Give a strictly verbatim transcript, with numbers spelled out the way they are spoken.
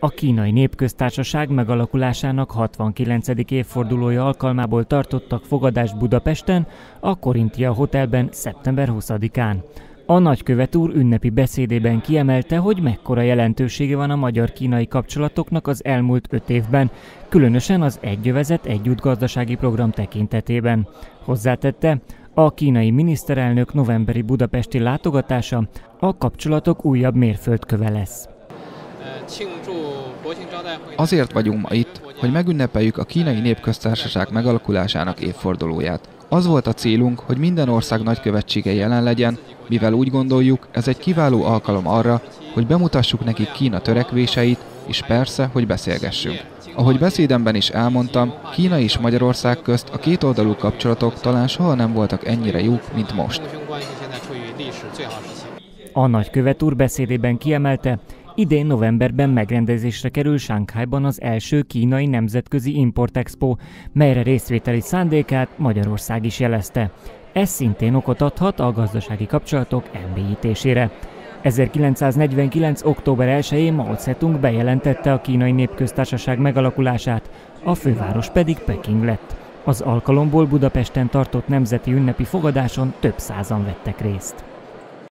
A Kínai Népköztársaság megalakulásának hatvankilencedik évfordulója alkalmából tartottak fogadást Budapesten, a Korintia Hotelben szeptember huszadikán. A nagykövet úr ünnepi beszédében kiemelte, hogy mekkora jelentősége van a magyar-kínai kapcsolatoknak az elmúlt öt évben, különösen az Egyövezet Együtt gazdasági program tekintetében. Hozzátette, a kínai miniszterelnök novemberi budapesti látogatása a kapcsolatok újabb mérföldköve lesz. Azért vagyunk ma itt, hogy megünnepeljük a Kínai Népköztársaság megalakulásának évfordulóját. Az volt a célunk, hogy minden ország nagykövetsége jelen legyen, mivel úgy gondoljuk, ez egy kiváló alkalom arra, hogy bemutassuk nekik Kína törekvéseit, és persze, hogy beszélgessünk. Ahogy beszédemben is elmondtam, Kína és Magyarország közt a kétoldalú kapcsolatok talán soha nem voltak ennyire jók, mint most. A nagykövet úr beszédében kiemelte, idén novemberben megrendezésre kerül Shanghaiban az első kínai nemzetközi Import-Expo, melyre részvételi szándékát Magyarország is jelezte. Ez szintén okot adhat a gazdasági kapcsolatok elmélyítésére. ezerkilencszáznegyvenkilenc. október elsején Mao Tse-tung bejelentette a Kínai Népköztársaság megalakulását, a főváros pedig Peking lett. Az alkalomból Budapesten tartott nemzeti ünnepi fogadáson több százan vettek részt.